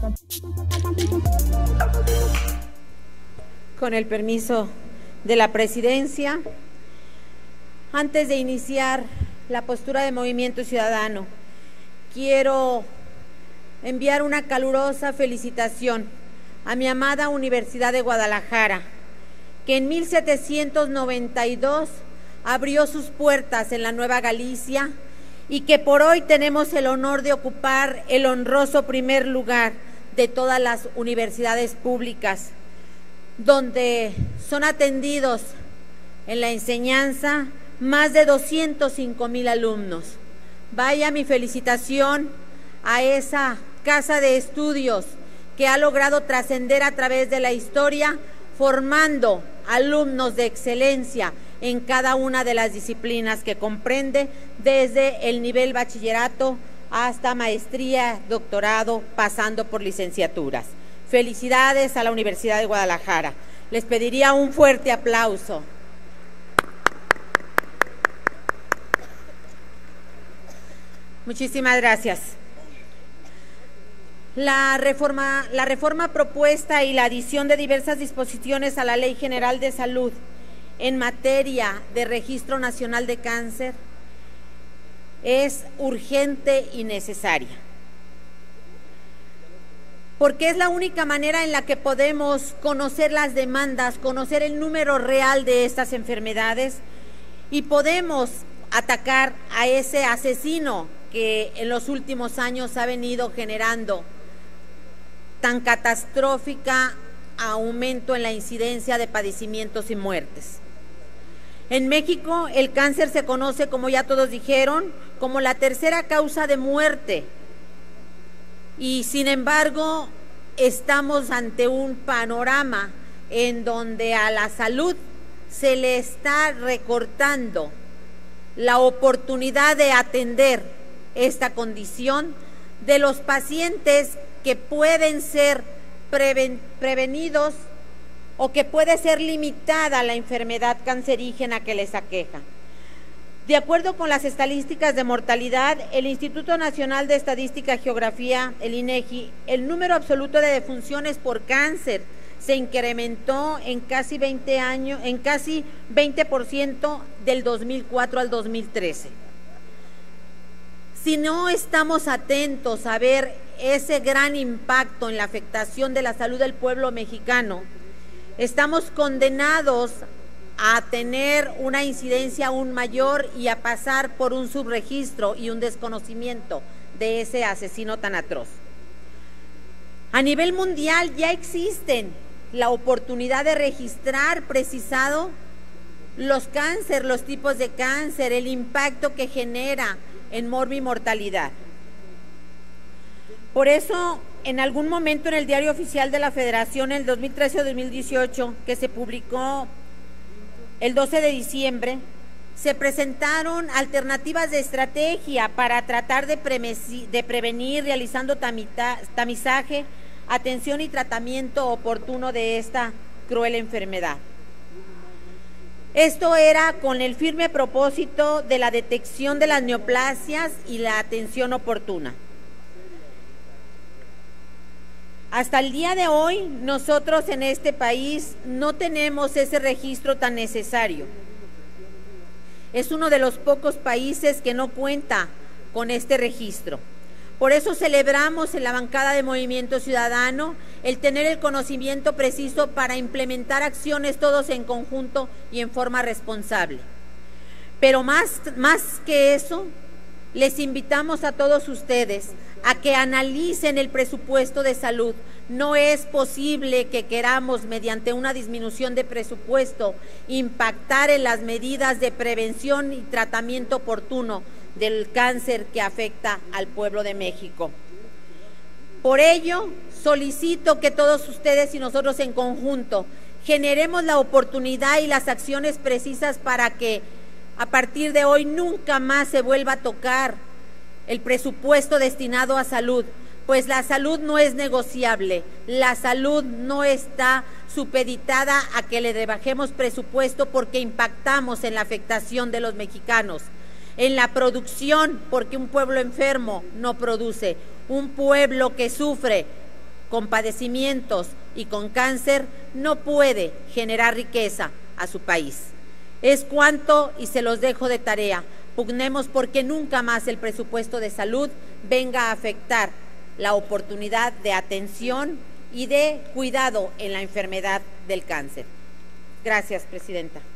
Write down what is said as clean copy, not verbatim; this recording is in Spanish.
Con el permiso de la presidencia, antes de iniciar la postura de Movimiento Ciudadano, quiero enviar una calurosa felicitación a mi amada Universidad de Guadalajara, que en 1792 abrió sus puertas en la Nueva Galicia y que por hoy tenemos el honor de ocupar el honroso primer lugar de todas las universidades públicas, donde son atendidos en la enseñanza más de 205,000 alumnos. Vaya mi felicitación a esa casa de estudios que ha logrado trascender a través de la historia, formando alumnos de excelencia en cada una de las disciplinas que comprende, desde el nivel bachillerato hasta maestría, doctorado, pasando por licenciaturas. Felicidades a la Universidad de Guadalajara. Les pediría un fuerte aplauso. Muchísimas gracias. La reforma propuesta y la adición de diversas disposiciones a la Ley General de Salud en materia de Registro Nacional de Cáncer es urgente y necesaria, porque es la única manera en la que podemos conocer las demandas, conocer el número real de estas enfermedades y podemos atacar a ese asesino que en los últimos años ha venido generando tan catastrófica aumento en la incidencia de padecimientos y muertes. En México, el cáncer se conoce, como ya todos dijeron, como la tercera causa de muerte. Y sin embargo, estamos ante un panorama en donde a la salud se le está recortando la oportunidad de atender esta condición de los pacientes que pueden ser prevenidos o que puede ser limitada la enfermedad cancerígena que les aqueja. De acuerdo con las estadísticas de mortalidad, el Instituto Nacional de Estadística y Geografía, el INEGI, el número absoluto de defunciones por cáncer se incrementó en casi 20% del 2004 al 2013. Si no estamos atentos a ver ese gran impacto en la afectación de la salud del pueblo mexicano, estamos condenados a tener una incidencia aún mayor y a pasar por un subregistro y un desconocimiento de ese asesino tan atroz. A nivel mundial ya existen la oportunidad de registrar precisado los cánceres, los tipos de cáncer, el impacto que genera en morbimortalidad. Por eso, en algún momento en el Diario Oficial de la Federación, en el 2013 o 2018, que se publicó el 12 de diciembre, se presentaron alternativas de estrategia para tratar de prevenir, realizando tamizaje, atención y tratamiento oportuno de esta cruel enfermedad. Esto era con el firme propósito de la detección de las neoplasias y la atención oportuna. Hasta el día de hoy, nosotros en este país no tenemos ese registro tan necesario. Es uno de los pocos países que no cuenta con este registro. Por eso celebramos en la bancada de Movimiento Ciudadano el tener el conocimiento preciso para implementar acciones todos en conjunto y en forma responsable. Pero más que eso, les invitamos a todos ustedes a que analicen el presupuesto de salud. No es posible que queramos, mediante una disminución de presupuesto, impactar en las medidas de prevención y tratamiento oportuno del cáncer que afecta al pueblo de México. Por ello, solicito que todos ustedes y nosotros en conjunto generemos la oportunidad y las acciones precisas para que a partir de hoy nunca más se vuelva a tocar el presupuesto destinado a salud, pues la salud no es negociable, la salud no está supeditada a que le rebajemos presupuesto porque impactamos en la afectación de los mexicanos, en la producción, porque un pueblo enfermo no produce, un pueblo que sufre con padecimientos y con cáncer no puede generar riqueza a su país. Es cuanto, y se los dejo de tarea, pugnemos porque nunca más el presupuesto de salud venga a afectar la oportunidad de atención y de cuidado en la enfermedad del cáncer. Gracias, Presidenta.